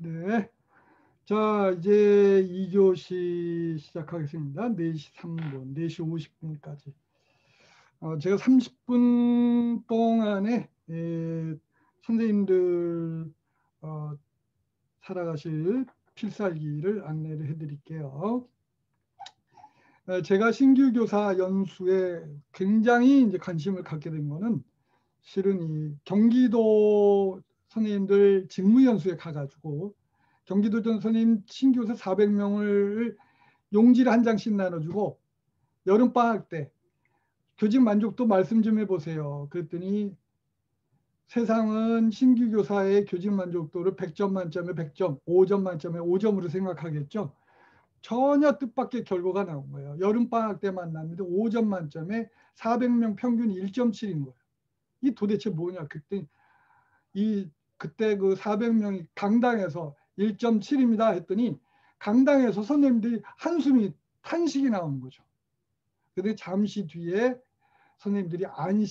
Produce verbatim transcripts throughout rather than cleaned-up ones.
네. 자, 이제 이 교시 시작하겠습니다. 네 시 삼 분, 네 시 오십 분까지. 어, 제가 삼십 분 동안에 에, 선생님들 어, 살아가실 필살기를 안내를 해드릴게요. 에, 제가 신규 교사 연수에 굉장히 이제 관심을 갖게 된 거는 실은 이 경기도 선생님들 직무 연수에 가가지고 경기도 전 선생님 신교사 사백 명을 용지를 한 장씩 나눠주고 여름방학 때 교직 만족도 말씀 좀 해보세요. 그랬더니 세상은 신규 교사의 교직 만족도를 백 점 만점에 백 점, 오 점 만점에 오 점으로 생각하겠죠. 전혀 뜻밖의 결과가 나온 거예요. 여름방학 때 만났는데 오 점 만점에 사백 명 평균 일 점 칠인 거예요. 이 도대체 뭐냐. 그때 이 그때 그 사백 명이 강당에서 일 점 칠입니다 했더니 강당에서 선생님들이 한숨이 탄식이 나오는 거죠. 근데 잠시 뒤에 선생님들이 안,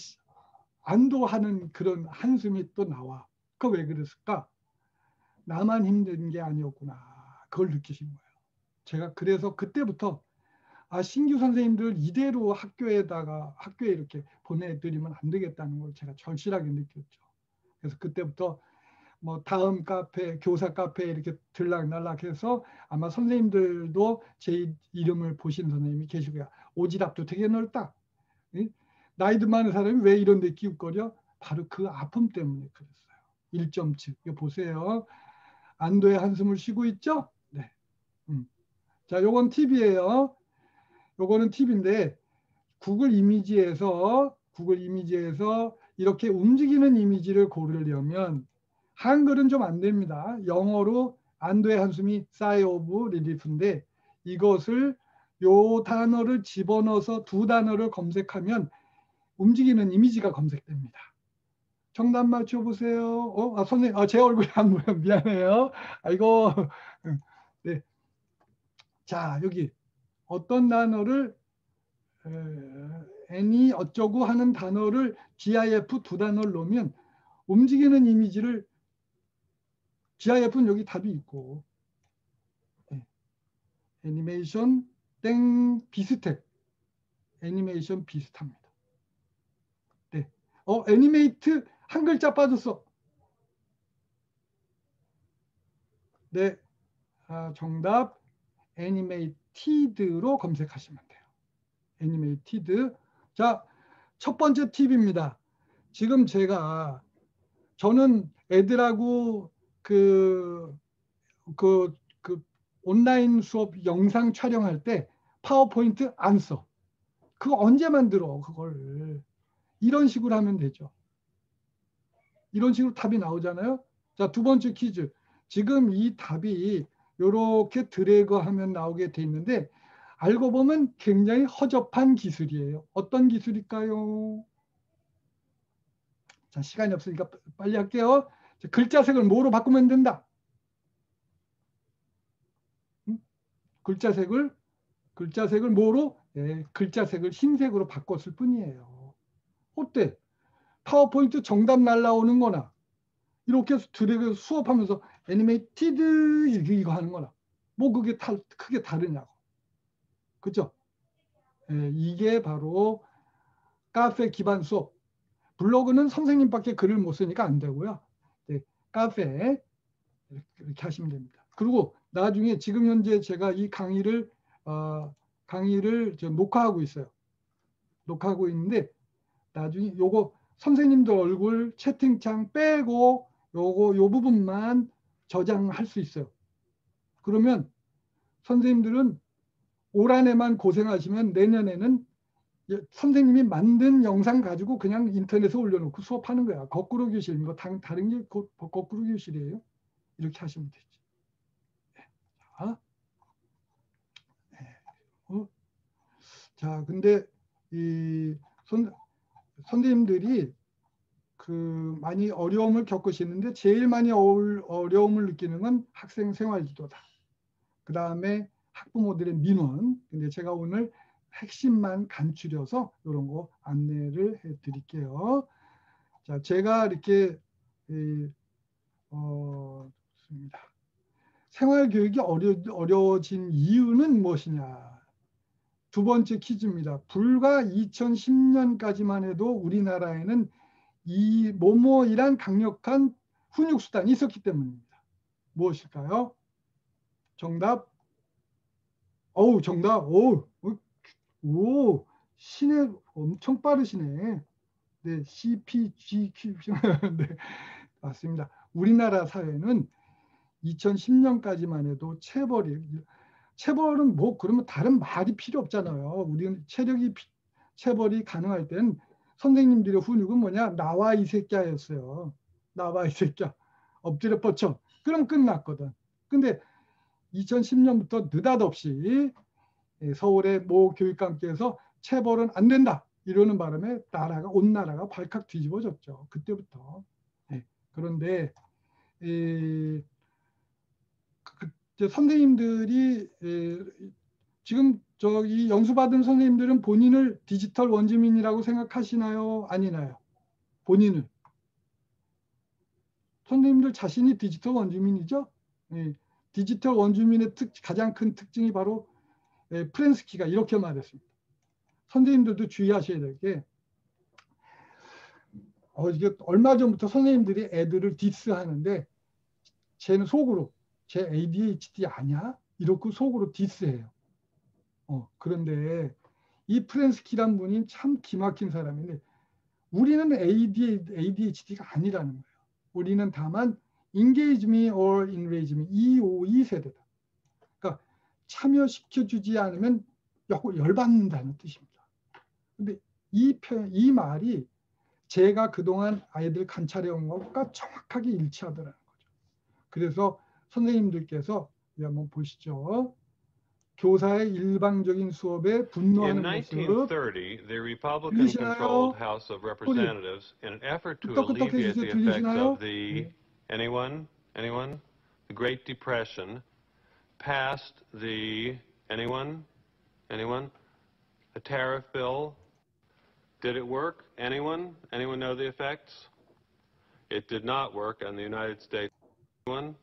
안도하는 그런 한숨이 또 나와. 그 왜 그랬을까? 나만 힘든 게 아니었구나. 그걸 느끼신 거예요. 제가 그래서 그때부터 아, 신규 선생님들 이대로 학교에다가 학교에 이렇게 보내드리면 안 되겠다는 걸 제가 절실하게 느꼈죠. 그래서 그때부터 뭐 다음 카페, 교사 카페 이렇게 들락날락해서 아마 선생님들도 제 이름을 보신 선생님이 계시고요. 오지랖도 되게 넓다. 나이도 많은 사람이 왜 이런 데 기웃거려? 바로 그 아픔 때문에 그랬어요. 일 점 칠. 이거 보세요. 안도의 한숨을 쉬고 있죠? 네. 음. 자, 요건 팁이에요. 요거는 팁인데 구글 이미지에서 구글 이미지에서 이렇게 움직이는 이미지를 고르려면 한글은 좀 안 됩니다. 영어로 안도의 한숨이 sigh of relief인데 이것을 요 단어를 집어넣어서 두 단어를 검색하면 움직이는 이미지가 검색됩니다. 정답 맞춰보세요. 어, 아, 선생님, 아, 제 얼굴이 안 보여. 미안해요. 아이고. 네. 자, 여기 어떤 단어를 any 어쩌고 하는 단어를 지아이에프 두 단어를 넣으면 움직이는 이미지를 지아이에프는 여기 답이 있고 네. 애니메이션 땡 비슷해. 애니메이션 비슷합니다. 네. 어, 애니메이트 한 글자 빠졌어. 네. 아, 정답 애니메이티드로 검색하시면 돼요. 애니메이티드. 자, 첫 번째 팁입니다. 지금 제가 저는 애들하고 그, 그, 그 온라인 수업 영상 촬영할 때 파워포인트 안 써. 그거 언제 만들어, 그걸. 이런 식으로 하면 되죠. 이런 식으로 답이 나오잖아요. 자, 두 번째 퀴즈. 지금 이 답이 이렇게 드래그 하면 나오게 돼 있는데 알고 보면 굉장히 허접한 기술이에요. 어떤 기술일까요? 자, 시간이 없으니까 빨리 할게요. 자, 글자색을 뭐로 바꾸면 된다? 응? 글자색을 글자색을 뭐로? 네, 글자색을 흰색으로 바꿨을 뿐이에요. 어때? 파워포인트 정답 날라오는 거나 이렇게 해서 드래그 수업하면서 애니메이티드 이거 하는 거나 뭐 그게 다, 크게 다르냐고. 그죠? 예, 이게 바로 카페 기반 수업. 블로그는 선생님밖에 글을 못 쓰니까 안 되고요. 네, 카페 이렇게 하시면 됩니다. 그리고 나중에 지금 현재 제가 이 강의를 어, 강의를 녹화하고 있어요. 녹화하고 있는데 나중에 요거 선생님들 얼굴 채팅창 빼고 요거 요 부분만 저장할 수 있어요. 그러면 선생님들은 올 한해만 고생하시면 내년에는 선생님이 만든 영상 가지고 그냥 인터넷에 올려놓고 수업하는 거야. 거꾸로 교실, 뭐 다른 게 거꾸로 교실이에요. 이렇게 하시면 되지. 자, 네. 어? 자, 근데 이 선, 선생님들이 그 많이 어려움을 겪으시는데 제일 많이 어려움을 느끼는 건 학생 생활 지도다. 그 다음에 학부모들의 민원. 근데 제가 오늘 핵심만 간추려서 이런 거 안내를 해드릴게요. 자, 제가 이렇게 이, 어, 좋습니다. 생활교육이 어려, 어려워진 이유는 무엇이냐. 두 번째 퀴즈입니다. 불과 이천십 년까지만 해도 우리나라에는 이 뭐뭐이란 강력한 훈육수단이 있었기 때문입니다. 무엇일까요? 정답. 어우, 정답. 오, 오, 신의 엄청 빠르시네. 네, 씨피지큐. 네, 맞습니다. 우리나라 사회는 이천십 년까지만 해도 체벌이, 체벌은 뭐 그러면 다른 말이 필요 없잖아요. 우리는 체력이 체벌이 가능할 땐 선생님들의 훈육은 뭐냐? 나와 이 새끼야였어요. 나와 이 새끼야. 엎드려 뻗쳐. 그럼 끝났거든. 근데 이천십 년부터 느닷없이 서울의 모 교육감께서 체벌은 안 된다. 이러는 바람에 나라가 온 나라가 발칵 뒤집어졌죠. 그때부터. 네. 그런데 에, 그, 선생님들이 에, 지금 저기 영수받은 선생님들은 본인을 디지털 원주민이라고 생각하시나요? 아니나요? 본인을. 선생님들 자신이 디지털 원주민이죠? 예, 디지털 원주민의 특, 가장 큰 특징이 바로 예, 프렌스키가 이렇게 말했습니다. 선생님들도 주의하셔야 될 게, 어, 이게 얼마 전부터 선생님들이 애들을 디스하는데, 쟤는 속으로, 쟤 에이디에이치디 아니야? 이렇게 속으로 디스해요. 어, 그런데 이 프렌스키란 분이 참 기막힌 사람인데, 우리는 에이디에이치디가 아니라는 거예요. 우리는 다만 engage me or enrage me, 이오이 세대다. 그러니까 참여시켜주지 않으면 열받는다는 뜻입니다. 근데 이, 이 말이 제가 그동안 아이들 관찰해온 것과 정확하게 일치하더라는 거죠. 그래서 선생님들께서 한번 보시죠. 교사의 일방적인 수업에 분노하는 모습. In nineteen thirty, the Republican-controlled 들리시나요? House of 소리 Representatives, in an effort to 끄떡끄떡 alleviate 해주세요. the effects 들리시나요? of the 네. anyone, anyone, the Great Depression, passed the anyone, anyone, a tariff bill. Did it work? Anyone? Anyone know the effects? It did not work on the United States. Anyone?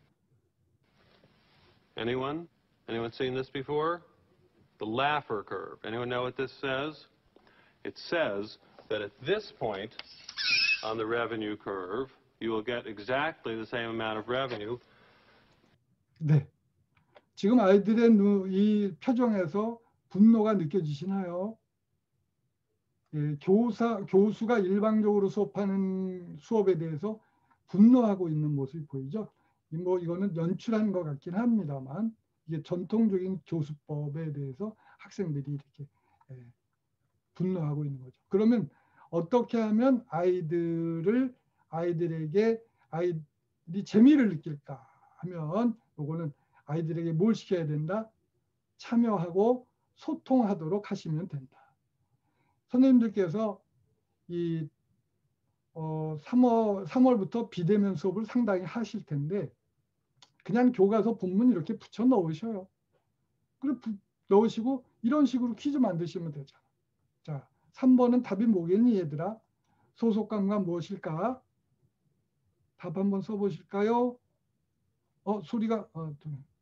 Anyone? Anyone seen this before? The Laffer curve. Anyone know what this says? It says that at this point on the revenue curve, you will get exactly the same amount of revenue. 네. 지금 아이들의 눈, 이 표정에서 분노가 느껴지시나요? 예, 교사, 교수가 일방적으로 수업하는 수업에 대해서 분노하고 있는 모습이 보이죠? 뭐 이거는 연출한 것 같긴 합니다만 이게 전통적인 교수법에 대해서 학생들이 이렇게 예, 분노하고 있는 거죠. 그러면 어떻게 하면 아이들을 아이들에게 아이들이 재미를 느낄까 하면 요거는 아이들에게 뭘 시켜야 된다? 참여하고 소통하도록 하시면 된다. 선생님들께서 이 어, 삼월, 삼월부터 비대면 수업을 상당히 하실 텐데 그냥 교과서 본문 이렇게 붙여 넣으셔요. 그리고 부, 넣으시고 이런 식으로 퀴즈 만드시면 되잖아. 자, 삼 번은 답이 뭐겠니 얘들아? 소속감과 무엇일까? 답 한번 써보실까요? 어, 소리가 어,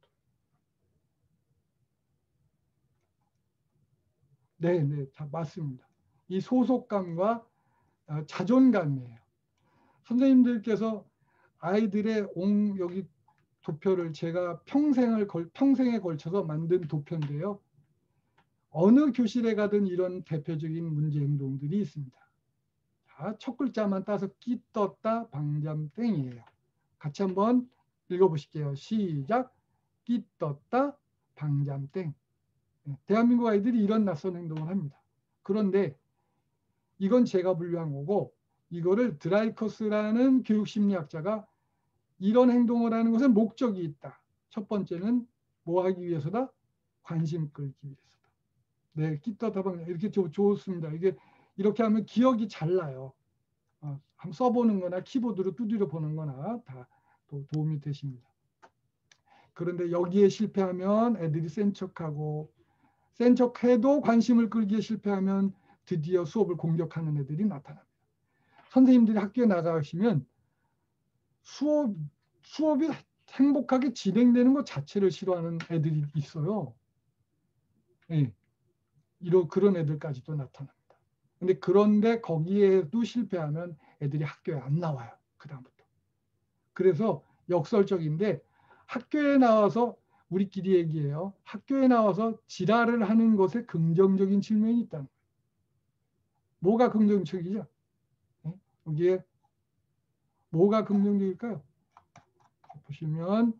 네, 네, 자, 맞습니다. 이 소속감과 어, 자존감이에요. 선생님들께서 아이들의 옹 여기 도표를 제가 평생을 걸, 평생에 걸쳐서 만든 도표인데요. 어느 교실에 가든 이런 대표적인 문제 행동들이 있습니다. 자, 첫 글자만 따서 끼 떴다 방잠땡이에요. 같이 한번 읽어보실게요. 시작. 끼 떴다 방잠땡. 네, 대한민국 아이들이 이런 낯선 행동을 합니다. 그런데 이건 제가 분류한 거고 이거를 드라이커스라는 교육심리학자가 이런 행동을 하는 것에 목적이 있다. 첫 번째는 뭐 하기 위해서다? 관심 끌기 위해서다. 네, 끼떠다방 이렇게 좋, 좋습니다. 이게 이렇게 하면 기억이 잘 나요. 어, 한번 써보는 거나 키보드로 두드려 보는 거나 다 도, 도움이 되십니다. 그런데 여기에 실패하면 애들이 센 척하고 센 척해도 관심을 끌기에 실패하면 드디어 수업을 공격하는 애들이 나타납니다. 선생님들이 학교에 나가시면 수업, 수업이 행복하게 진행되는 것 자체를 싫어하는 애들이 있어요. 예. 이런 그런 애들까지도 나타납니다. 근데 그런데 거기에도 실패하면 애들이 학교에 안 나와요. 그다음부터. 그래서 역설적인데 학교에 나와서 우리끼리 얘기해요. 학교에 나와서 지랄을 하는 것에 긍정적인 측면이 있다는 거예요. 뭐가 긍정적이죠? 예? 여기에 뭐가 긍정적일까요? 보시면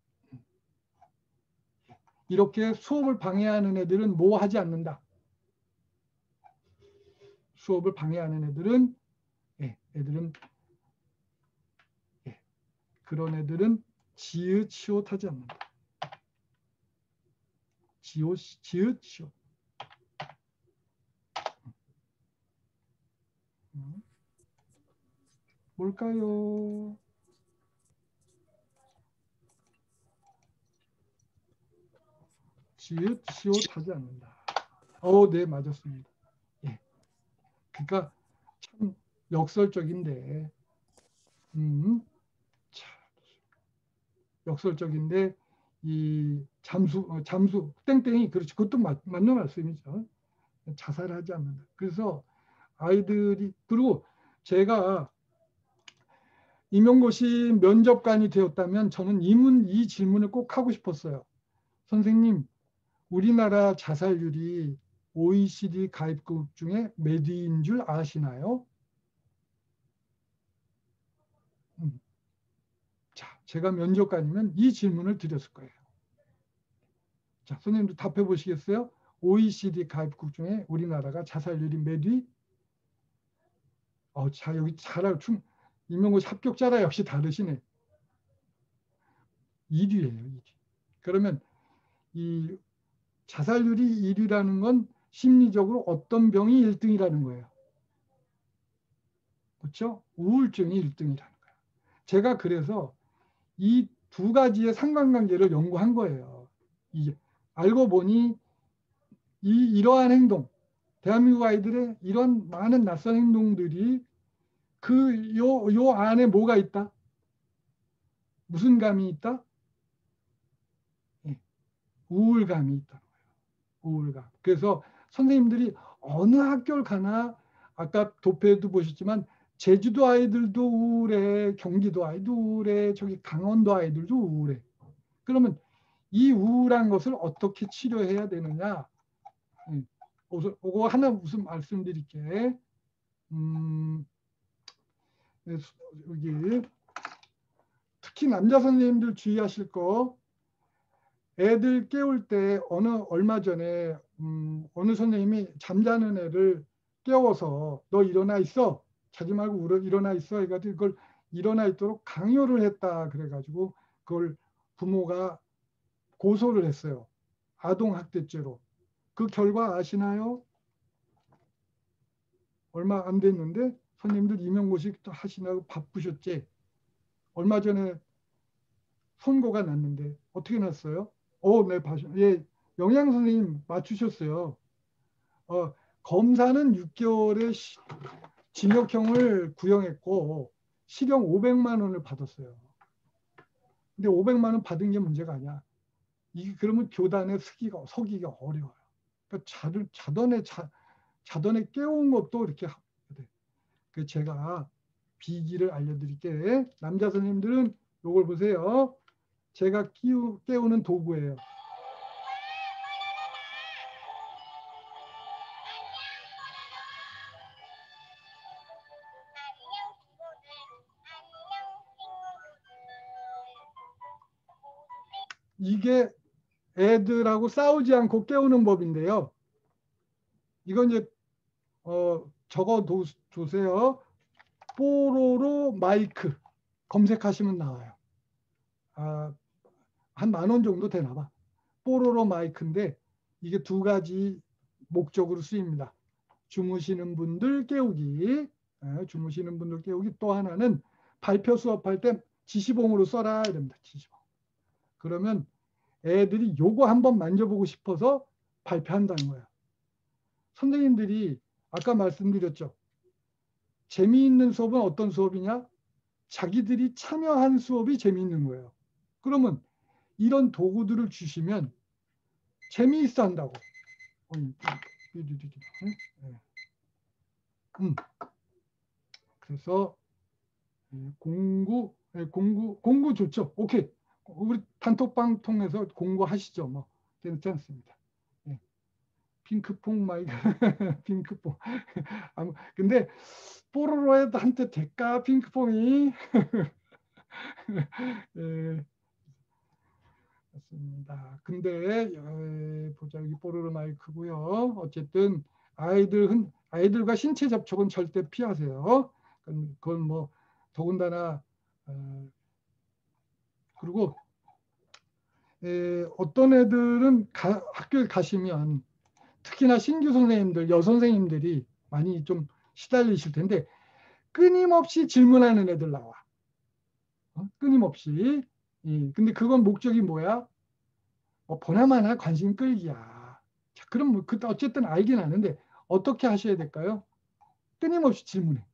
이렇게 수업을 방해하는 애들은 뭐 하지 않는다. 수업을 방해하는 애들은 예, 애들은 예, 그런 애들은 지읒 시옷 하지 않는다. 지읒 지읒 시옷. 뭘까요? 지읒 시옷 하지 않는다. 어, 네, 맞았습니다. 예. 그러니까 참 역설적인데, 음, 참 역설적인데 이 잠수, 어, 잠수 땡땡이 그렇지, 그것도 맞, 맞는 말씀이죠. 자살하지 않는다. 그래서 아이들이 그리고 제가 임용고시 면접관이 되었다면 저는 이, 문, 이 질문을 꼭 하고 싶었어요. 선생님, 우리나라 자살률이 오이시디 가입국 중에 몇 위인 줄 아시나요? 음. 자, 제가 면접관이면 이 질문을 드렸을 거예요. 자, 선생님도 답해 보시겠어요? 오이시디 가입국 중에 우리나라가 자살률이 몇 위? 어, 자, 여기 잘 알고, 임용고시 합격자라 역시 다르시네. 일 위예요, 일 위. 그러면 이 자살률이 일 위라는 건 심리적으로 어떤 병이 일 등이라는 거예요. 그렇죠? 우울증이 일 등이라는 거예요. 제가 그래서 이 두 가지의 상관관계를 연구한 거예요. 이게 알고 보니 이 이러한 행동, 대한민국 아이들의 이런 많은 낯선 행동들이 그 요 요 안에 뭐가 있다? 무슨 감이 있다? 예, 우울감이 있다는 거예요. 우울감. 그래서 선생님들이 어느 학교를 가나 아까 도표에도 보셨지만 제주도 아이들도 우울해, 경기도 아이도 우울해, 저기 강원도 아이들도 우울해. 그러면 이 우울한 것을 어떻게 치료해야 되느냐? 그거 하나 무슨 말씀드릴게. 음, 여기 특히 남자 선생님들 주의하실 거. 애들 깨울 때 어느 얼마 전에 음, 어느 선생님이 잠자는 애를 깨워서 너 일어나 있어. 자지 말고 울어, 일어나 있어. 해가지고 그걸 일어나 있도록 강요를 했다. 그래가지고 그걸 부모가 고소를 했어요. 아동학대죄로. 그 결과 아시나요? 얼마 안 됐는데 선생님들 임용고시 하시느라고 바쁘셨지. 얼마 전에 선고가 났는데 어떻게 났어요? 어, 네, 봐주. 예, 영양 선생님 맞추셨어요. 어, 검사는 육 개월의 시, 징역형을 구형했고 실형 오백만 원을 받았어요. 근데 오백만 원 받은 게 문제가 아니야. 이게 그러면 교단에 서기가, 서기가 어려워요. 그러니까 자들, 자던에 자, 자던에 깨운 것도 이렇게 하게 돼. 그 제가 비기를 알려드릴게. 남자 선생님들은 이걸 보세요. 제가 끼우, 깨우는 도구예요. 이게 애들하고 싸우지 않고 깨우는 법인데요. 이건 이제 어, 적어 두세요. 뽀로로 마이크 검색하시면 나와요. 아, 한 만 원 정도 되나 봐. 뽀로로 마이크인데 이게 두 가지 목적으로 쓰입니다. 주무시는 분들 깨우기, 네, 주무시는 분들 깨우기. 또 하나는 발표 수업할 때 지시봉으로 써라 이럽니다. 지시봉. 그러면 애들이 요거 한번 만져보고 싶어서 발표한다는 거야. 선생님들이 아까 말씀드렸죠. 재미있는 수업은 어떤 수업이냐? 자기들이 참여한 수업이 재미있는 거예요. 그러면 이런 도구들을 주시면 재미있어 한다고. 음. 그래서 공구, 공구, 공구 좋죠. 오케이. 우리 단톡방 통해서 공부하시죠. 뭐 괜찮습니다. 예. 핑크퐁 마이크, 핑크퐁. 아무 근데 뽀로로한테 될까 핑크퐁이? 예. 맞습니다. 근데 에, 보자 여기 뽀로로 마이크고요. 어쨌든 아이들 흔 아이들과 신체 접촉은 절대 피하세요. 그건, 그건 뭐 더군다나 어, 그리고 에, 어떤 애들은 가, 학교에 가시면 특히나 신규 선생님들, 여선생님들이 많이 좀 시달리실 텐데 끊임없이 질문하는 애들 나와. 어? 끊임없이. 예, 근데 그건 목적이 뭐야? 어, 보나마나 관심 끌기야. 자, 그럼 뭐, 그, 어쨌든 알긴 아는데 어떻게 하셔야 될까요? 끊임없이 질문해.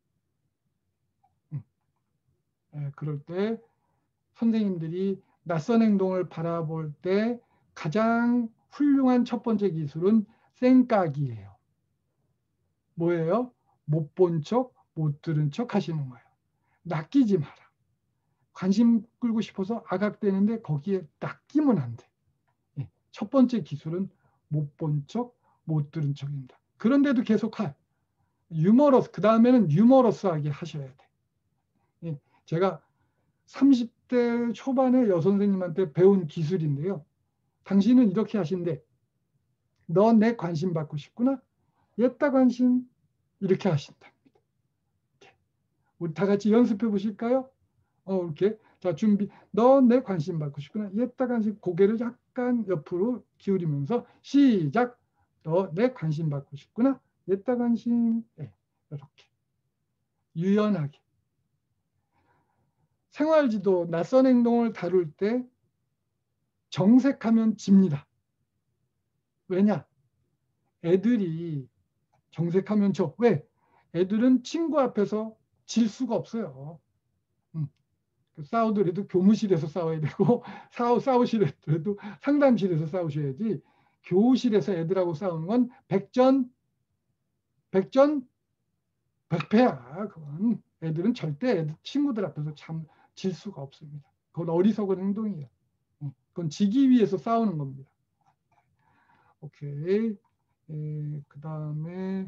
응. 예, 그럴 때 선생님들이 낯선 행동을 바라볼 때 가장 훌륭한 첫 번째 기술은 쌩까기예요. 뭐예요? 못 본 척, 못 들은 척 하시는 거예요. 낚이지 마라. 관심 끌고 싶어서 아각대는데 거기에 낚이면 안 돼. 예, 첫 번째 기술은 못 본 척, 못 들은 척입니다. 그런데도 계속 할. 유머러스, 그 다음에는 유머러스하게 하셔야 돼. 예, 제가 삼십 대 초반에 여선생님한테 배운 기술인데요. 당신은 이렇게 하신대. 너 내 관심 받고 싶구나? 옛다 관심. 이렇게 하신답니다. 이렇게. 우리 다 같이 연습해 보실까요? 어, 이렇게. 자, 준비. 너 내 관심 받고 싶구나? 옛다 관심. 고개를 약간 옆으로 기울이면서 시작. 너 내 관심 받고 싶구나? 옛다 관심. 네, 이렇게. 유연하게. 생활지도 낯선 행동을 다룰 때 정색하면 집니다. 왜냐? 애들이 정색하면 져. 왜? 애들은 친구 앞에서 질 수가 없어요. 음. 싸우더라도 교무실에서 싸워야 되고 싸우, 싸우시더라도 상담실에서 싸우셔야지 교실에서 애들하고 싸우는 건 백전 백전 백패야. 그건 애들은 절대 애들, 친구들 앞에서 참 질 수가 없습니다. 그건 어리석은 행동이에요. 그건 지기 위해서 싸우는 겁니다. 오케이. 그 다음에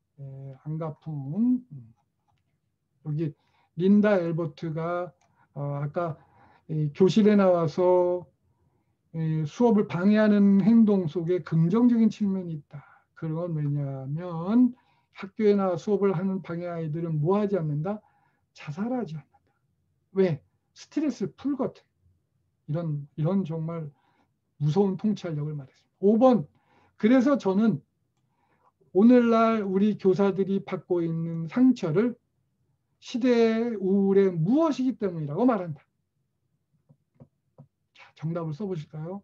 안가품. 여기 린다 엘버트가 어, 아까 교실에 나와서 수업을 방해하는 행동 속에 긍정적인 측면이 있다. 그건 왜냐하면 학교에 나와 수업을 하는 방해 아이들은 뭐 하지 않는다? 자살하지 않는다. 왜? 스트레스를 풀거든. 이런, 이런 정말 무서운 통찰력을 말했습니다. 오 번. 그래서 저는 오늘날 우리 교사들이 받고 있는 상처를 시대의 우울의 무엇이기 때문이라고 말한다. 자, 정답을 써보실까요?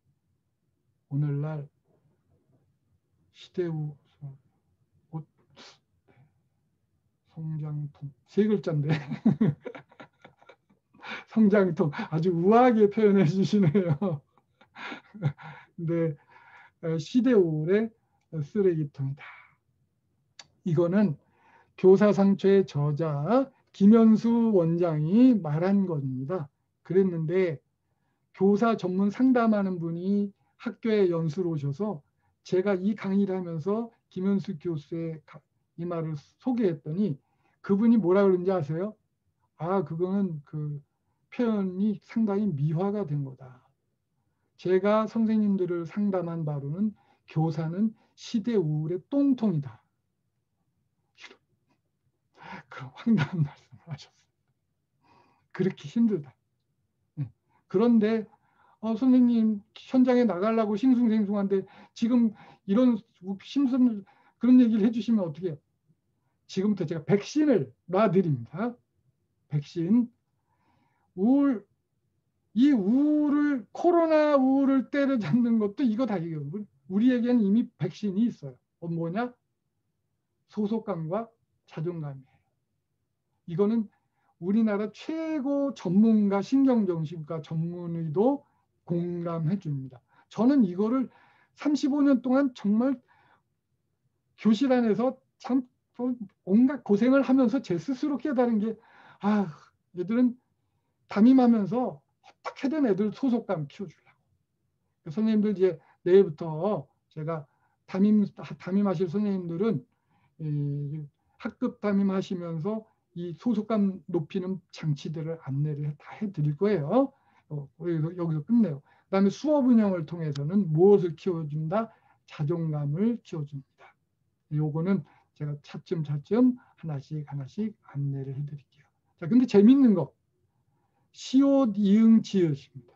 오늘날 시대 우울, 성장통, 세 글자인데 성장통 아주 우아하게 표현해 주시네요. 근데 시대 우울의 쓰레기통이다. 이거는 교사 상처의 저자 김현수 원장이 말한 겁니다. 그랬는데 교사 전문 상담하는 분이 학교에 연수로 오셔서 제가 이 강의를 하면서 김현수 교수의 이 말을 소개했더니 그분이 뭐라 그러는지 아세요? 아, 그거는 그 표현이 상당히 미화가 된 거다. 제가 선생님들을 상담한 바로는 교사는 시대 우울의 똥통이다. 그런 황당한 말씀을 하셨어요. 그렇게 힘들다. 그런데 어, 선생님 현장에 나가려고 싱숭생숭한데 지금 이런 심슨 그런 얘기를 해주시면 어떻게 해요? 지금부터 제가 백신을 놔드립니다. 백신. 우울, 이 우울을 코로나 우울을 때려잡는 것도 이거 다 이거 우리에게는 이미 백신이 있어요. 어, 뭐냐? 소속감과 자존감이에요. 이거는 우리나라 최고 전문가 신경정신과 전문의도 공감해 줍니다. 저는 이거를 삼십오 년 동안 정말 교실 안에서 참 온갖 고생을 하면서 제 스스로 깨달은 게, 아, 얘들은 담임하면서 어떻게든 애들 소속감 키워주려고. 선생님들 이제 내일부터 제가 담임, 담임하실 선생님들은 이 학급 담임하시면서 이 소속감 높이는 장치들을 안내를 다 해드릴 거예요. 어, 여기서, 여기서 끝내요. 그 다음에 수업 운영을 통해서는 무엇을 키워준다? 자존감을 키워줍니다. 요거는 제가 차츰 차츰 하나씩 하나씩 안내를 해드릴게요. 자, 근데 재밌는 거. 시옷, 이응, 지읒입니다.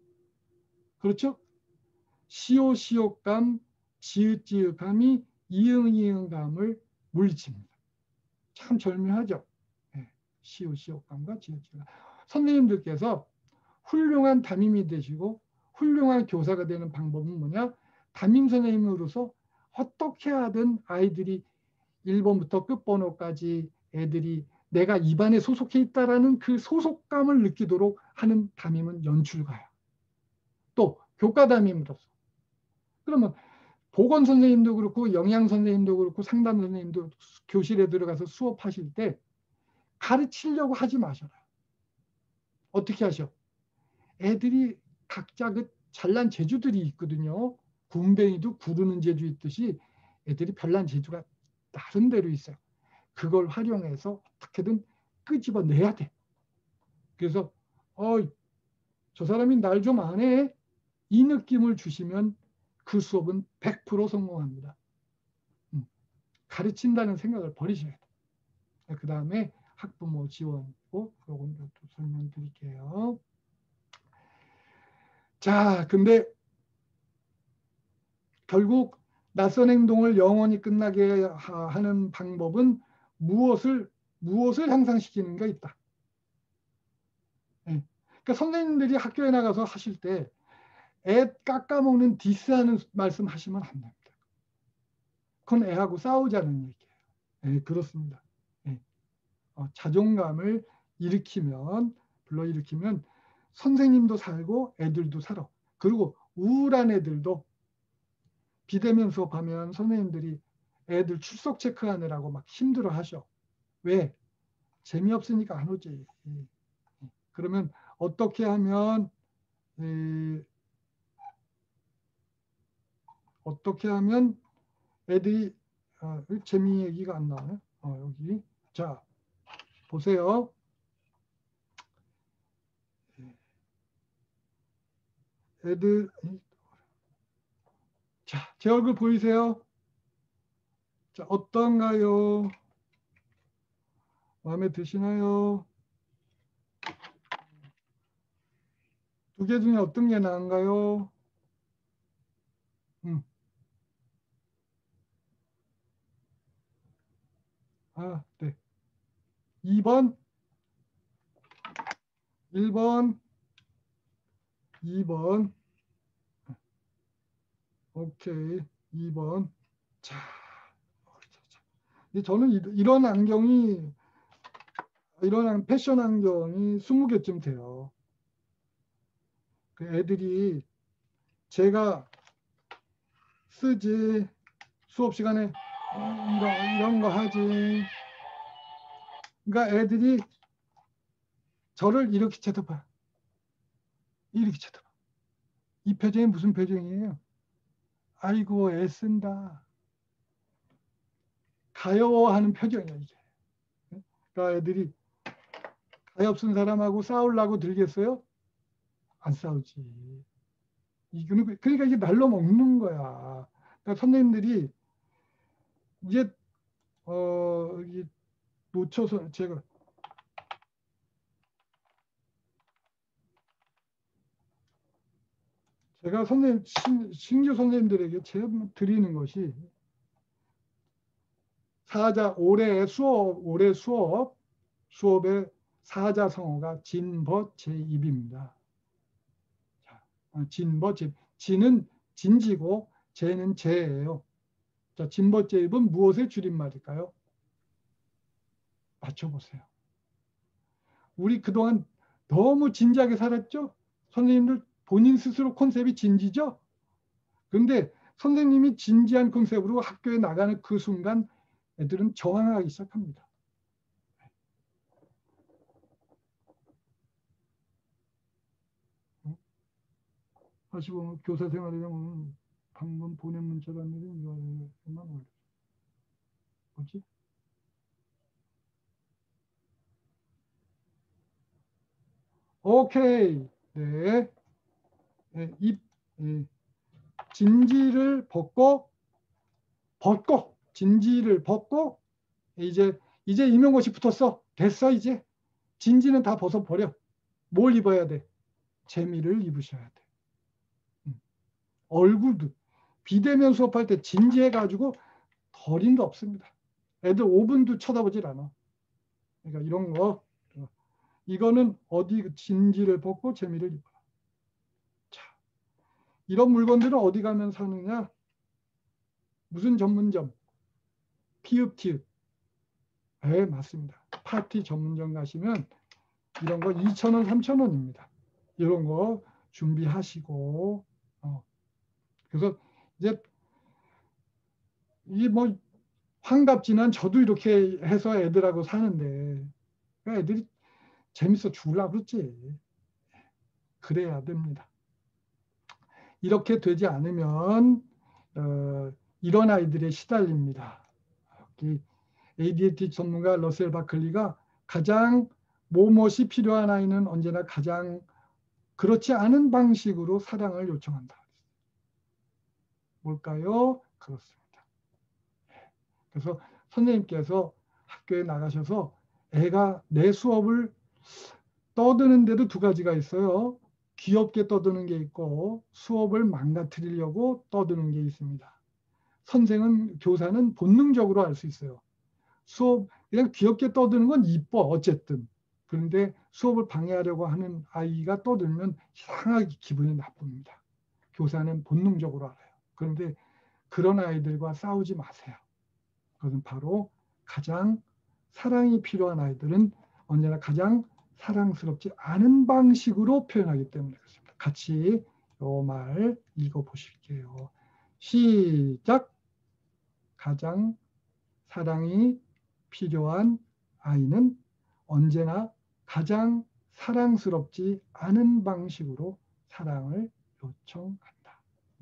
그렇죠? 시옷, 시옷감, 지읒, 지읒감이 이응, 이응감을 물리칩니다. 참 절묘하죠? 네. 시옷, 시옷감과 지읒, 지읒감. 선생님들께서 훌륭한 담임이 되시고 훌륭한 교사가 되는 방법은 뭐냐? 담임 선생님으로서 어떻게 하든 아이들이 일 번부터 끝번호까지 애들이 내가 이 반에 소속해 있다라는 그 소속감을 느끼도록 하는 담임은 연출가야. 또 교과 담임으로서. 그러면 보건 선생님도 그렇고 영양 선생님도 그렇고 상담 선생님도 교실에 들어가서 수업하실 때 가르치려고 하지 마셔라. 어떻게 하셔? 애들이 각자 그 잘난 재주들이 있거든요. 군뱅이도 구르는 재주 있듯이 애들이 별난 재주가 나름대로 있어요. 그걸 활용해서 어떻게든 끄집어내야 돼. 그래서 어, 저 사람이 날 좀 아네. 이 느낌을 주시면 그 수업은 백 퍼센트 성공합니다. 음, 가르친다는 생각을 버리셔야 돼요. 그 다음에 학부모 지원이고 요건 또 설명드릴게요. 자, 근데 결국 낯선 행동을 영원히 끝나게 하는 방법은 무엇을 무엇을 향상시키는 게 있다. 네. 그러니까 선생님들이 학교에 나가서 하실 때 애 깎아먹는 디스하는 말씀 하시면 안 됩니다. 그건 애하고 싸우자는 얘기예요. 네, 그렇습니다. 네. 어, 자존감을 일으키면 불러일으키면 선생님도 살고 애들도 살아. 그리고 우울한 애들도 비대면 수업하면 선생님들이 애들 출석 체크하느라고 막 힘들어 하셔. 왜? 재미없으니까 안 오지. 그러면 어떻게 하면 에, 어떻게 하면 애들이 어, 재미 얘기가 안 나와요. 어, 여기 자 보세요. 애들 자, 제 얼굴 보이세요? 자, 어떤가요? 마음에 드시나요? 두 개 중에 어떤 게 나은가요? 음. 아, 네. 이 번, 일 번, 이 번. 오케이. 이 번. 자, 저는 이런 안경이, 이런 패션 안경이 스무 개쯤 돼요. 그 애들이 제가 쓰지, 수업 시간에 이런, 이런 거 하지. 그러니까 애들이 저를 이렇게 쳐다봐. 이렇게 쳐다봐. 이 표정이 무슨 표정이에요? 아이고 애쓴다. 가여워하는 표정이야 이게. 그러니까 애들이 가엾은 사람하고 싸우려고 들겠어요? 안 싸우지. 이거는 그러니까 이게 날로 먹는 거야. 그러니까 선생님들이 이제 어 이게 놓쳐서 제가 제가 선생님 신, 신규 선생님들에게 제가 드리는 것이 사자 올해 수업 올해 수업 수업의 사자성어가 진벗 제입입니다. 진벗 제 진은 진지고 제는 제예요. 자, 진벗 제입은 무엇의 줄임말일까요? 맞춰보세요. 우리 그동안 너무 진지하게 살았죠? 선생님들 본인 스스로 컨셉이 진지죠? 그런데 선생님이 진지한 컨셉으로 학교에 나가는 그 순간 애들은 저항하기 시작합니다. 다시 보면 교사 생활이라면 방금 보낸 문자가 아니라 이거만 올려. 뭐지? 오케이. 네. 네. 입, 네. 진지를 벗고, 벗고, 진지를 벗고, 이제, 이제 임용고시 붙었어. 됐어, 이제. 진지는 다 벗어버려. 뭘 입어야 돼? 재미를 입으셔야 돼. 음. 얼굴도. 비대면 수업할 때 진지해가지고 거린도 없습니다. 애들 오 분도 쳐다보질 않아. 그러니까 이런 거. 이거는 어디 진지를 벗고 재미를 입어라. 자, 이런 물건들은 어디 가면 사느냐? 무슨 전문점? 피읍, 티읍. 네, 맞습니다. 파티 전문점 가시면 이런 거 이천 원, 삼천 원입니다. 이런 거 준비하시고, 어. 그래서 이제 이 뭐 환갑지난 저도 이렇게 해서 애들하고 사는데 애들이 재밌어 죽으려고 그러지. 그래야 됩니다. 이렇게 되지 않으면 어, 이런 아이들에 시달립니다. 에이디에이치 전문가 러셀 바클리가 가장 무엇이 필요한 아이는 언제나 가장 그렇지 않은 방식으로 사랑을 요청한다. 뭘까요? 그렇습니다. 그래서 선생님께서 학교에 나가셔서 애가 내 수업을 떠드는데도 두 가지가 있어요. 귀엽게 떠드는 게 있고 수업을 망가뜨리려고 떠드는 게 있습니다. 선생은, 교사는 본능적으로 알 수 있어요. 수업 그냥 귀엽게 떠드는 건 이뻐 어쨌든. 그런데 수업을 방해하려고 하는 아이가 떠들면 이상하게 기분이 나쁩니다. 교사는 본능적으로 알아요. 그런데 그런 아이들과 싸우지 마세요. 그것은 바로 가장 사랑이 필요한 아이들은 언제나 가장 사랑스럽지 않은 방식으로 표현하기 때문에 그렇습니다. 같이 이 말 읽어보실게요. 시작. 가장 사랑이 필요한 아이는 언제나 가장 사랑스럽지 않은 방식으로 사랑을 요청한다.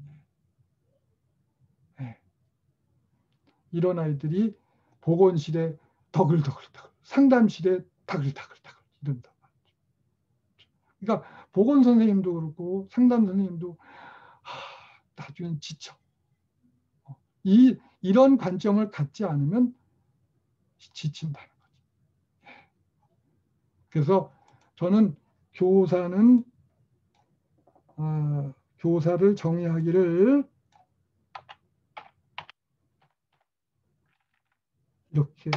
네. 이런 아이들이 보건실에 더글더글더글, 상담실에 다글다글다글 이런단 말이죠. 그러니까 보건 선생님도 그렇고 상담 선생님도 하, 나중엔 지쳐. 이, 이런 관점을 갖지 않으면 지친다는 거죠. 그래서 저는 교사는 어, 교사를 정의하기를 이렇게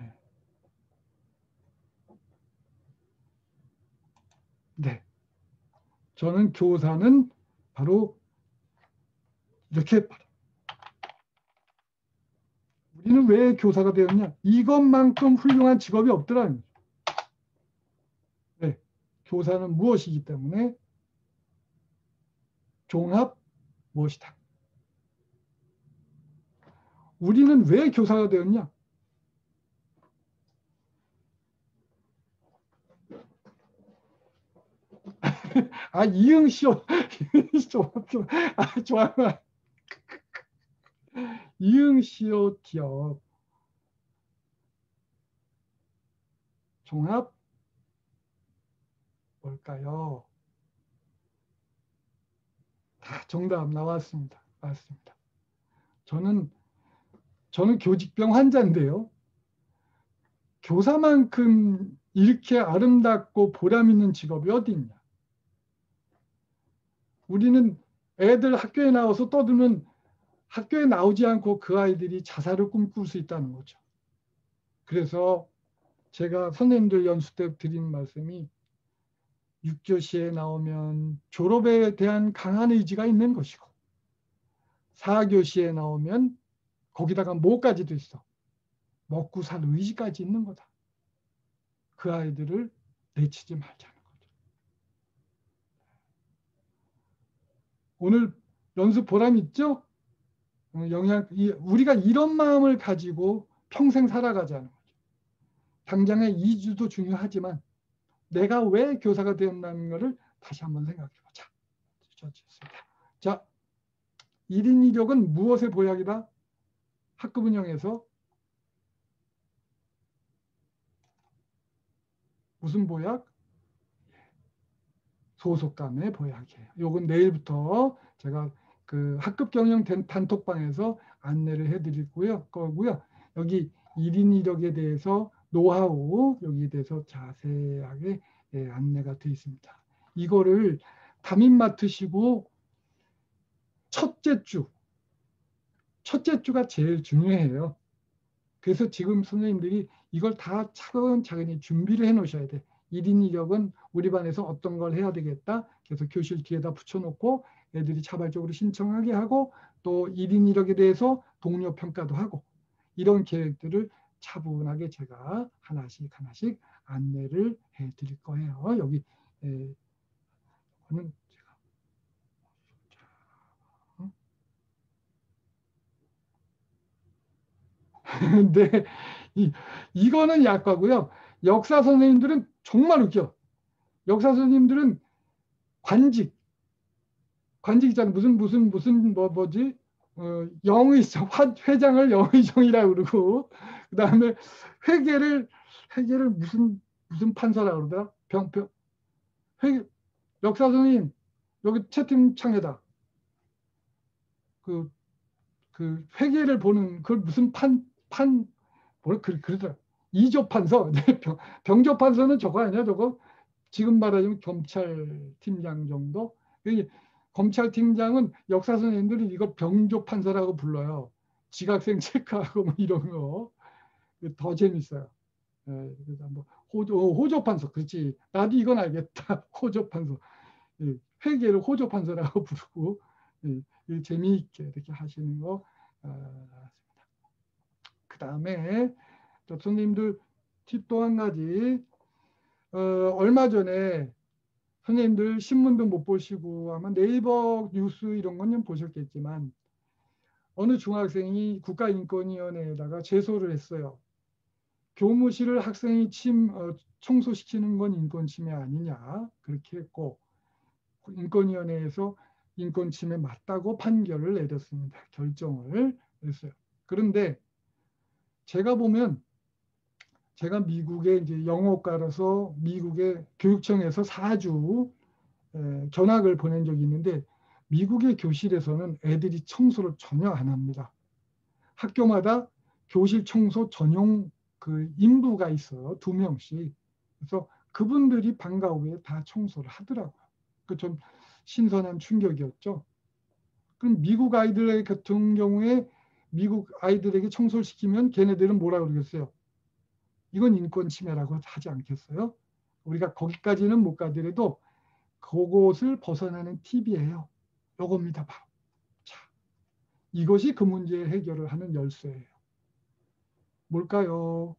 네. 저는 교사는 바로 이렇게 우리는 왜 교사가 되었냐? 이것만큼 훌륭한 직업이 없더라는 거죠. 네. 교사는 무엇이기 때문에 종합 무엇이다. 우리는 왜 교사가 되었냐? 아, 이응시오. 아, 좋아요. 이응시오 기업. 종합 뭘까요? 다 정답 나왔습니다. 맞습니다. 저는 저는 교직병 환자인데요. 교사만큼 이렇게 아름답고 보람 있는 직업이 어디 있냐? 우리는 애들 학교에 나와서 떠들면 학교에 나오지 않고 그 아이들이 자살을 꿈꿀 수 있다는 거죠. 그래서 제가 선생님들 연수 때 드린 말씀이 육 교시에 나오면 졸업에 대한 강한 의지가 있는 것이고 사 교시에 나오면 거기다가 뭐까지도 있어. 먹고 살 의지까지 있는 거다. 그 아이들을 내치지 말자는 거죠. 오늘 연습 보람 있죠? 영향, 우리가 이런 마음을 가지고 평생 살아가자는 거죠. 당장의 이주도 중요하지만 내가 왜 교사가 되었나는 것을 다시 한번 생각해 보자. 자, 일 인 이 력은 무엇의 보약이다? 학급 운영에서 무슨 보약? 소속감의 보약이에요. 요건 내일부터 제가 그 학급 경영 단톡방에서 안내를 해드리고요. 거고요. 여기 일 인 이 력에 대해서 노하우 여기에 대해서 자세하게 예, 안내가 되어 있습니다. 이거를 담임 맡으시고 첫째 주, 첫째 주가 제일 중요해요. 그래서 지금 선생님들이 이걸 다 차근차근히 준비를 해 놓으셔야 돼. 일 인 이 력은 우리 반에서 어떤 걸 해야 되겠다. 그래서 교실 뒤에다 붙여놓고 애들이 자발적으로 신청하게 하고 또 일 인 이 력에 대해서 동료 평가도 하고 이런 계획들을 차분하게 제가 하나씩 하나씩 안내를 해 드릴 거예요. 여기 에, 저는 제가 어? 근데 이, 이거는 약과고요. 역사 선생님들은 정말 웃겨. 역사 선생님들은 관직, 관직 있잖아요. 무슨 무슨 무슨 뭐 뭐지? 어, 영의정, 회장을 영의정이라고 그러고 그 다음에 회계를 회계를 무슨 무슨 판사라고 그러더라. 병, 병, 회, 역사 선생님 여기 채팅창에다 그, 그 회계를 보는 그걸 무슨 판, 판, 뭘 그, 그러더라. 이조판서, 병, 병조판서는 저거 아니야, 저거? 지금 말하자면 검찰팀장 정도? 검찰팀장은 역사 선생님들은 이걸 병조판서라고 불러요. 지각생 체크하고 뭐 이런 거. 더 재밌어요. 예, 그래서 뭐 호조, 호조판서, 그렇지. 나도 이건 알겠다. 호조판서. 예, 회계를 호조판서라고 부르고 예, 재미있게 이렇게 하시는 거. 어, 그 다음에 선생님들 팁 또 한 가지. 어, 얼마 전에 선생님들 신문도 못 보시고 아마 네이버 뉴스 이런 건 좀 보셨겠지만 어느 중학생이 국가인권위원회에다가 제소를 했어요. 교무실을 학생이 침, 어, 청소시키는 건 인권침해 아니냐 그렇게 했고 인권위원회에서 인권침해 맞다고 판결을 내렸습니다. 결정을 했어요. 그런데 제가 보면 제가 미국에 이제 영어과라서 미국의 교육청에서 사 주 견학을 보낸 적이 있는데 미국의 교실에서는 애들이 청소를 전혀 안 합니다. 학교마다 교실 청소 전용 그 인부가 있어요. 두 명씩. 그래서 그분들이 방과 후에 다 청소를 하더라고요. 그 좀 신선한 충격이었죠. 그럼 미국 아이들 같은 경우에 미국 아이들에게 청소를 시키면 걔네들은 뭐라 그러겠어요? 이건 인권 침해라고 하지 않겠어요? 우리가 거기까지는 못 가더라도 그곳을 벗어나는 팁이에요. 요겁니다. 바로. 자, 이것이 그 문제의 해결을 하는 열쇠예요. 뭘까요?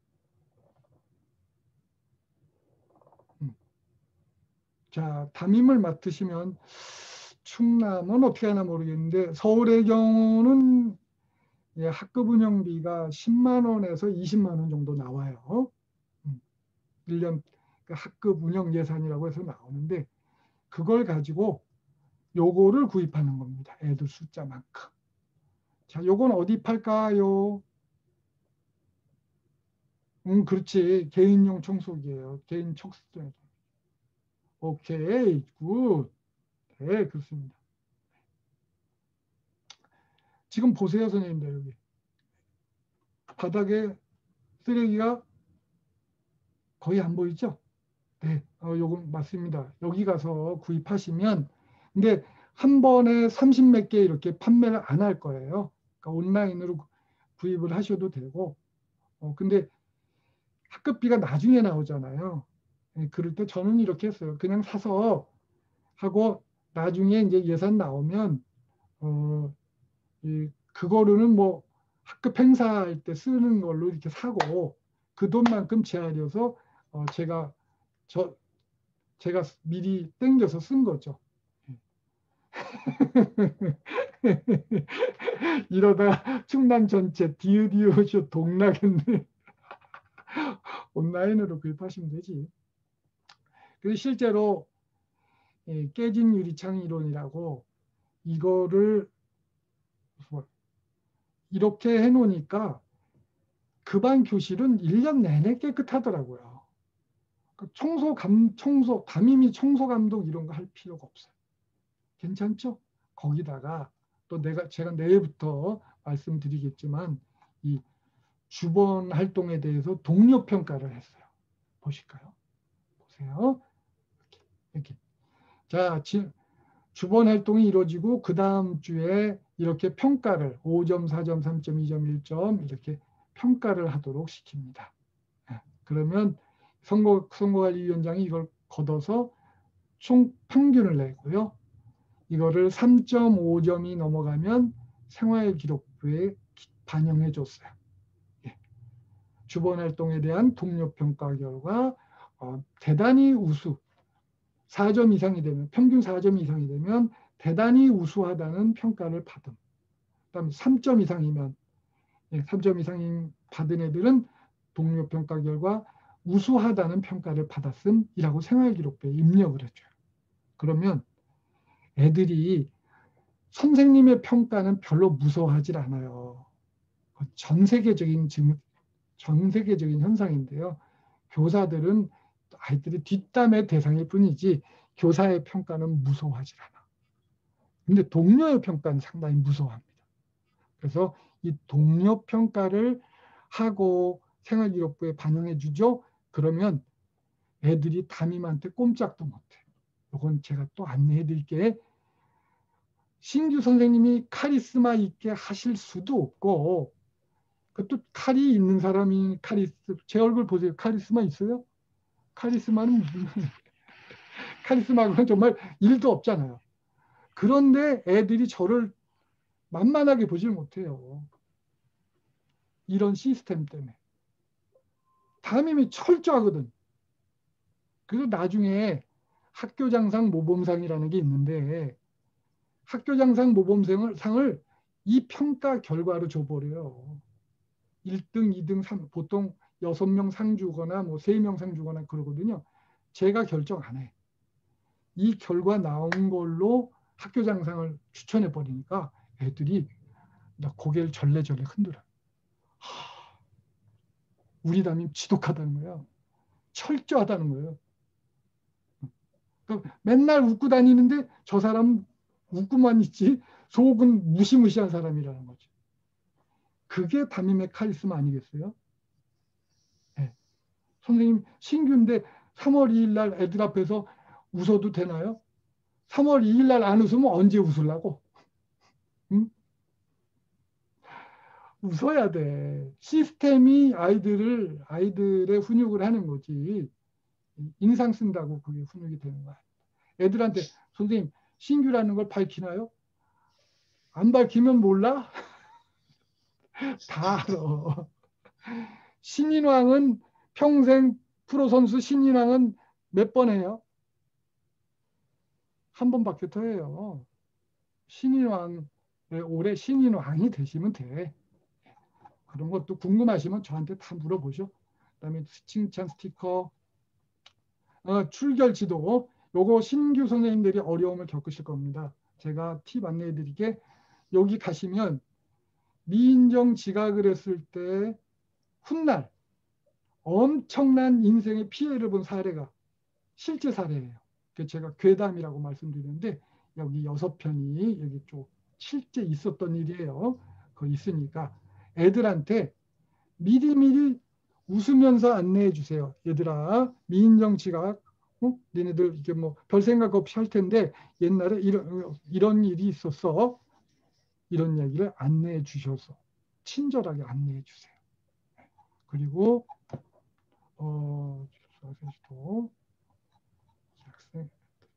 음. 자, 담임을 맡으시면 충남은 어떻게 하나 모르겠는데 서울의 경우는 예, 학급 운영비가 십만 원에서 이십만 원 정도 나와요. 음. 일 년 학급 운영 예산이라고 해서 나오는데 그걸 가지고 요거를 구입하는 겁니다. 애들 숫자만큼. 자, 요건 어디 팔까요? 음, 그렇지. 개인용 청소기예요. 개인 청소기. 오케이, 굿. 네, 그렇습니다. 지금 보세요, 선생님들 여기. 바닥에 쓰레기가 거의 안 보이죠? 네, 어, 요건 맞습니다. 여기 가서 구입하시면, 근데 한 번에 삼십 몇 개 이렇게 판매를 안 할 거예요. 그러니까 온라인으로 구입을 하셔도 되고, 어, 근데 학급비가 나중에 나오잖아요. 네, 그럴 때 저는 이렇게 했어요. 그냥 사서 하고 나중에 이제 예산 나오면 어, 이, 그거로는 뭐 학급 행사할 때 쓰는 걸로 이렇게 사고 그 돈만큼 재활여서 어, 제가 저 제가 미리 땡겨서 쓴 거죠. 이러다가 충남 전체 디으디오쇼 동나겠네. 온라인으로 구입하시면 되지. 그래서 실제로 깨진 유리창 이론이라고 이거를 이렇게 해놓으니까 그 반 교실은 일 년 내내 깨끗하더라고요. 청소 감 청소 담임이 청소 감독 이런 거 할 필요가 없어요. 괜찮죠? 거기다가 또 내가 제가 내일부터 말씀드리겠지만 이 주번 활동에 대해서 동료 평가를 했어요. 보실까요? 보세요. 이렇게. 이렇게. 자, 지, 주번 활동이 이루어지고 그 다음 주에 이렇게 평가를 오 점, 사 점, 삼 점, 이 점, 일 점 이렇게 평가를 하도록 시킵니다. 그러면 선거, 선거관리위원장이 이걸 걷어서 총 평균을 내고요. 이거를 삼 점 오 점이 넘어가면 생활기록부에 반영해 줬어요. 예. 주번 활동에 대한 동료 평가 결과 어, 대단히 우수, 사 점 이상이 되면, 평균 사 점 이상이 되면 대단히 우수하다는 평가를 받음. 그다음 삼 점 이상이면, 예, 삼 점 이상 받은 애들은 동료 평가 결과 우수하다는 평가를 받았음이라고 생활기록부에 입력을 해줘요. 그러면 애들이 선생님의 평가는 별로 무서워하지 않아요. 전 세계적인 전 세계적인 현상인데요. 교사들은 아이들이 뒷담의 대상일 뿐이지 교사의 평가는 무서워하지 않아. 근데 동료의 평가는 상당히 무서워합니다. 그래서 이 동료 평가를 하고 생활기록부에 반영해 주죠. 그러면 애들이 담임한테 꼼짝도 못해. 이건 제가 또 안내해 드릴게. 신규 선생님이 카리스마 있게 하실 수도 없고, 그것도 칼이 있는 사람이 카리스, 제 얼굴 보세요. 카리스마 있어요? 카리스마는 카리스마는 정말 일도 없잖아요. 그런데 애들이 저를 만만하게 보질 못해요. 이런 시스템 때문에. 담임이 철저하거든. 그래서 나중에 학교장상 모범상이라는 게 있는데 학교장상 모범상을 이 평가 결과로 줘버려요. 일 등, 이 등, 삼, 보통 여섯 명 상 주거나 뭐 세 명 상 주거나 그러거든요. 제가 결정 안 해. 이 결과 나온 걸로 학교장상을 추천해 버리니까 애들이 고개를 절레절레 흔들어요. 하, 우리 담임 지독하다는 거예요. 철저하다는 거예요. 맨날 웃고 다니는데 저 사람 웃고만 있지 속은 무시무시한 사람이라는 거죠. 그게 담임의 카리스마 아니겠어요? 네. 선생님 신규인데 삼월 이일 날 애들 앞에서 웃어도 되나요? 삼월 이일 날 안 웃으면 언제 웃으려고? 응? 웃어야 돼. 시스템이 아이들을 아이들의 훈육을 하는 거지. 인상 쓴다고 그게 훈육이 되는 거야. 애들한테 선생님 신규라는 걸 밝히나요? 안 밝히면 몰라? 다 알아. 신인왕은 평생 프로 선수 신인왕은 몇 번 해요? 한 번밖에 더 해요. 신인왕 올해 신인왕이 되시면 돼. 그런 것도 궁금하시면 저한테 다 물어보죠. 그다음에 칭찬 스티커, 어, 출결지도 요거 신규 선생님들이 어려움을 겪으실 겁니다. 제가 팁 안내해 드리게 여기 가시면 미인정 지각을 했을 때 훗날 엄청난 인생의 피해를 본 사례가 실제 사례예요. 제가 괴담이라고 말씀드렸는데 여기 여섯 편이 여기 쪽 실제 있었던 일이에요. 그거 있으니까 애들한테 미리미리 웃으면서 안내해 주세요. 얘들아 미인정 지각 어? 니네들 이게 뭐 별 생각 없이 할 텐데 옛날에 이런 이런 일이 있었어. 이런 얘기를 안내해 주셔서 친절하게 안내해 주세요. 그리고 어 또 학생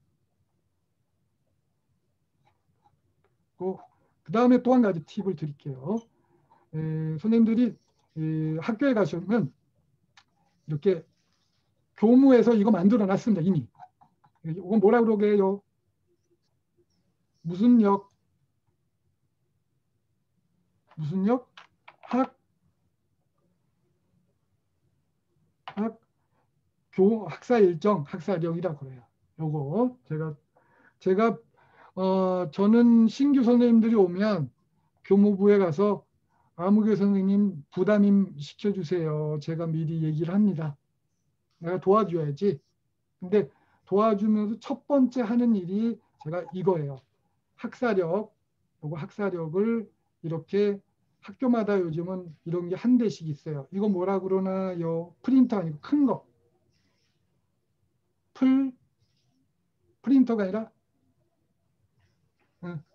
그 다음에 또 한 가지 팁을 드릴게요. 에, 선생님들이 에, 학교에 가시면 이렇게 교무에서 이거 만들어 놨습니다. 이미. 이건 뭐라 그러게요? 무슨 역? 무슨 역? 학, 학, 교, 학사 일정, 학사력이라고 그래요. 요거 제가, 제가, 어, 저는 신규 선생님들이 오면 교무부에 가서 아무개 선생님 부담임 시켜주세요. 제가 미리 얘기를 합니다. 내가 도와줘야지. 근데 도와주면서 첫 번째 하는 일이 제가 이거예요. 학사력, 요거 학사력을 이렇게 학교마다 요즘은 이런 게 한 대씩 있어요. 이거 뭐라 그러나요? 프린터 아니고 큰 거. 풀, 프린터가 아니라, 응.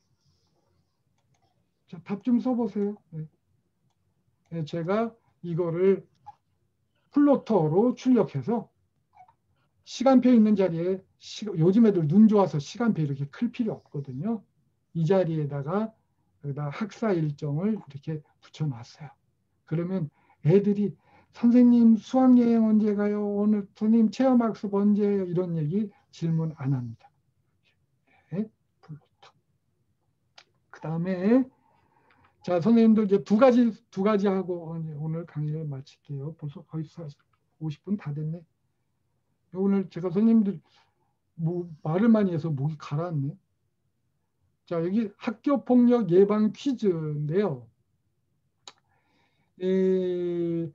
답 좀 써보세요. 네. 네, 제가 이거를 플로터로 출력해서 시간표 있는 자리에, 시, 요즘 애들 눈 좋아서 시간표 이렇게 클 필요 없거든요. 이 자리에다가 여기다 학사 일정을 이렇게 붙여놨어요. 그러면 애들이 선생님 수학여행 언제 가요? 오늘 선생님 체험학습 언제예요? 이런 얘기 질문 안 합니다. 네, 그 다음에 자 선생님들 이제 두 가지 두 가지 하고 오늘 강의를 마칠게요. 벌써 거의 오십 분 다 됐네. 오늘 제가 선생님들 뭐 말을 많이 해서 목이 가라앉네. 자 여기 학교폭력 예방 퀴즈인데요. 이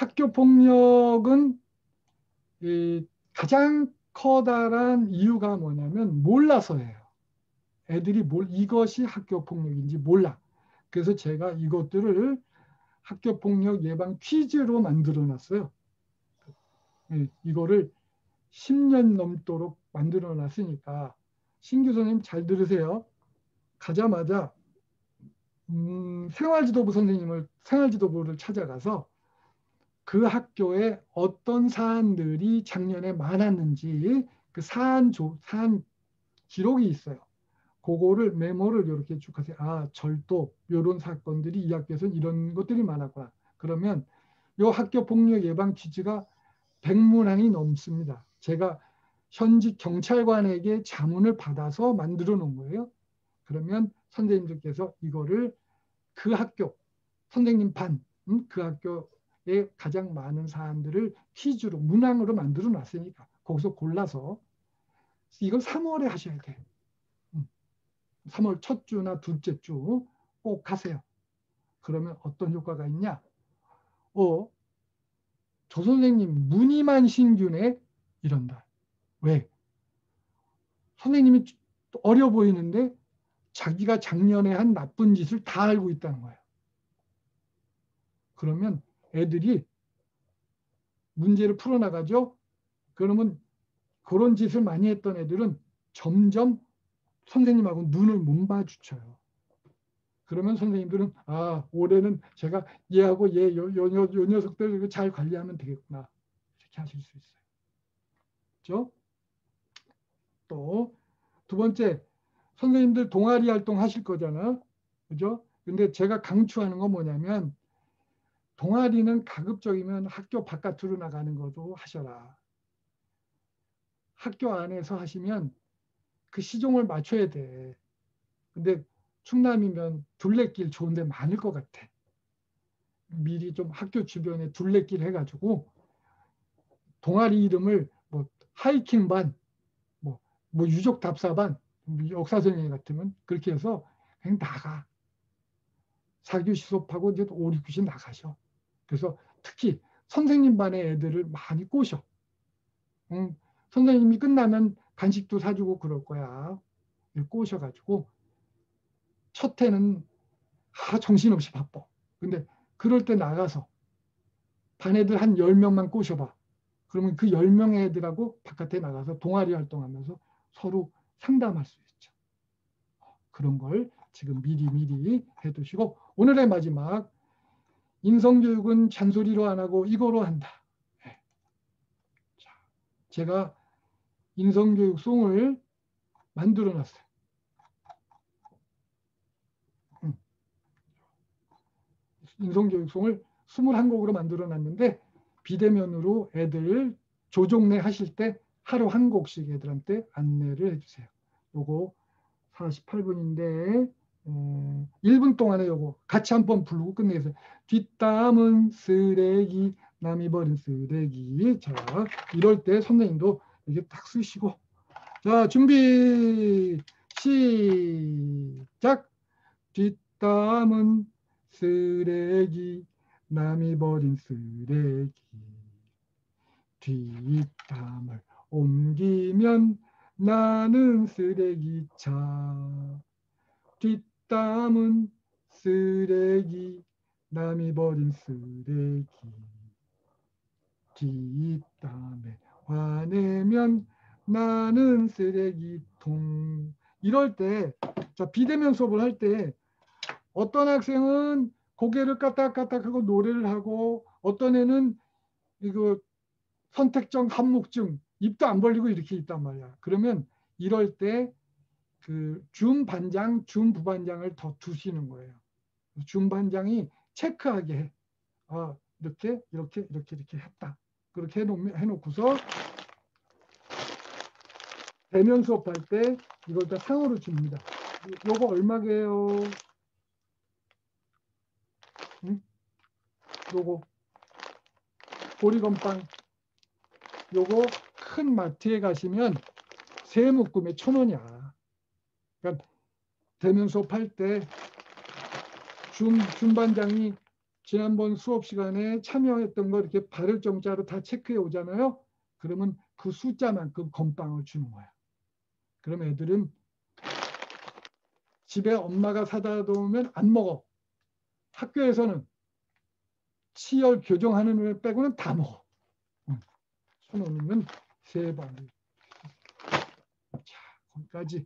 학교폭력은 이 가장 커다란 이유가 뭐냐면 몰라서예요. 애들이 뭘 이것이 학교폭력인지 몰라. 그래서 제가 이것들을 학교폭력 예방 퀴즈로 만들어 놨어요. 네, 이거를 십 년 넘도록 만들어 놨으니까 신규 선생님 잘 들으세요. 가자마자 음, 생활지도부 선생님을 생활지도부를 찾아가서 그 학교에 어떤 사안들이 작년에 많았는지 그 사안 조, 사안 기록이 있어요. 그거를 메모를 이렇게 쭉 하세요. 아, 절도 이런 사건들이 이 학교에서는 이런 것들이 많았구나. 그러면 이 학교 폭력 예방 퀴즈가 백 문항이 넘습니다. 제가 현직 경찰관에게 자문을 받아서 만들어 놓은 거예요. 그러면 선생님들께서 이거를 그 학교, 선생님 반, 음, 그 학교에 가장 많은 사안들을 퀴즈로, 문항으로 만들어 놨으니까 거기서 골라서 이걸 삼월에 하셔야 돼요. 음, 삼월 첫 주나 둘째 주 꼭 하세요. 그러면 어떤 효과가 있냐? 어, 조 선생님 무늬만 신규네? 이런다. 왜? 선생님이 어려 보이는데 자기가 작년에 한 나쁜 짓을 다 알고 있다는 거예요. 그러면 애들이 문제를 풀어나가죠. 그러면 그런 짓을 많이 했던 애들은 점점 선생님하고 눈을 못 마주쳐요. 그러면 선생님들은 아 올해는 제가 얘하고 얘 요, 요, 요, 요 녀석들 잘 관리하면 되겠구나 이렇게 하실 수 있어요. 그렇죠? 또 두 번째 선생님들 동아리 활동 하실 거잖아. 그죠? 근데 제가 강추하는 건 뭐냐면 동아리는 가급적이면 학교 바깥으로 나가는 것도 하셔라. 학교 안에서 하시면 그 시종을 맞춰야 돼. 근데 충남이면 둘레길 좋은 데 많을 것 같아. 미리 좀 학교 주변에 둘레길 해가지고 동아리 이름을 뭐 하이킹 반, 뭐, 뭐 유적 답사반, 역사 선생님 같으면 그렇게 해서 그냥 나가. 사 교시 수업하고 이제 오, 육 교시 나가셔. 그래서 특히 선생님 반의 애들을 많이 꼬셔. 응, 선생님이 끝나면 간식도 사주고 그럴 거야. 꼬셔가지고 첫 해는 아, 정신없이 바빠. 근데 그럴 때 나가서 반 애들 한 열 명만 꼬셔봐. 그러면 그 열 명의 애들하고 바깥에 나가서 동아리 활동하면서 서로 상담할 수 있죠. 그런 걸 지금 미리 미리 해두시고 오늘의 마지막 인성교육은 잔소리로 안 하고 이거로 한다. 네. 자, 제가 인성교육송을 만들어 놨어요. 음. 인성교육송을 이십일 곡으로 만들어 놨는데 비대면으로 애들 조종내 하실 때 하루 한 곡씩 애들한테 안내를 해주세요. 요거 사십팔 분인데 음, 일 분 동안에 요거 같이 한번 부르고 끝내세요. 뒷담은 쓰레기, 남이 버린 쓰레기. 자, 이럴 때 선생님도 이렇게 딱 쓰시고, 자, 준비 시작. 뒷담은 쓰레기, 남이 버린 쓰레기. 뒷담을 옮기면 나는 쓰레기차. 뒷담은 쓰레기, 남이 버린 쓰레기. 뒷담에 화내면 나는 쓰레기통. 이럴 때, 자, 비대면 수업을 할 때 어떤 학생은 고개를 까딱까딱하고 노래를 하고, 어떤 애는 이거 선택적 한묵증, 입도 안 벌리고 이렇게 있단 말이야. 그러면 이럴 때 그 준반장, 준부반장을 더 두시는 거예요. 준반장이 체크하게 해. 아, 이렇게 이렇게 이렇게 이렇게 했다. 그렇게 해놓, 해놓고서 대면 수업할 때 이걸 다 상으로 줍니다. 요거 얼마게요? 응? 요거 보리건빵. 요거 큰 마트에 가시면 세 묶음에 천 원이야. 그러니까 대면 수업할 때 준, 준반장이 지난번 수업 시간에 참여했던 거 이렇게 발을 정자로 다 체크해 오잖아요. 그러면 그 숫자만큼 건빵을 주는 거야. 그럼 애들은 집에 엄마가 사다 놓으면 안 먹어. 학교에서는 치열 교정하는 애 빼고는 다 먹어. 손 올리면 세 번. 자, 거기까지.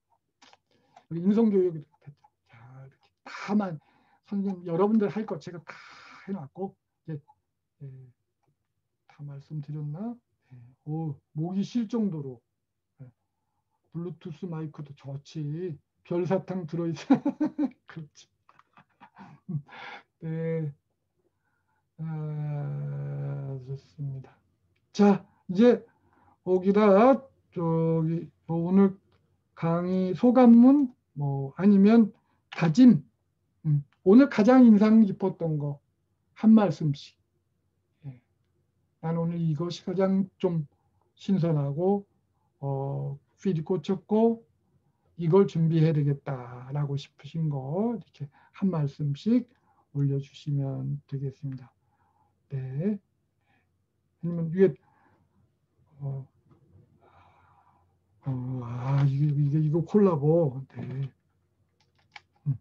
인성교육이 됐다. 자, 이렇게 다만 선생님 여러분들 할 것 제가 다 해놨고 이제 예, 다 말씀드렸나? 예, 오, 목이 쉴 정도로 예, 블루투스 마이크도 좋지. 별사탕 들어있어. 그렇지. 네, 아, 좋습니다. 자, 이제 거기다 저기 오늘 강의 소감문 뭐 아니면 다짐, 음, 오늘 가장 인상 깊었던 거 한 말씀씩. 예. 난 오늘 이것이 가장 좀 신선하고 어, 필이 꽂혔고 이걸 준비해야 되겠다라고 싶으신 거 이렇게 한 말씀씩 올려주시면 되겠습니다. 네. 아니면 위에 어, 어, 아 이게 이게 이거 콜라보. 네. 음.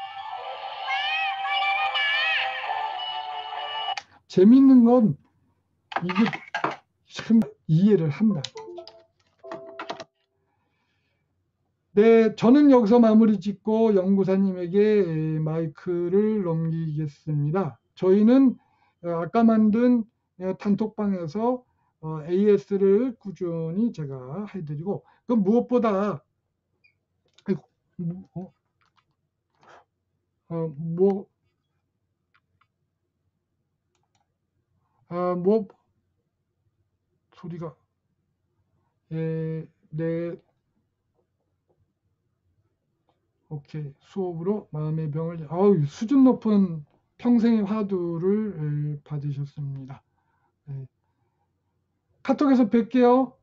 재밌는 건 이게 참 이해를 한다. 네, 저는 여기서 마무리 짓고 연구사님에게 마이크를 넘기겠습니다. 저희는 아까 만든 단톡방에서 에이에스를 꾸준히 제가 해드리고, 그 무엇보다 어, 어, 뭐, 아, 뭐 소리가 에, 네, 오케이. 수업으로 마음의 병을 아우 수준 높은 평생의 화두를 받으셨습니다. 네. 카톡에서 뵐게요.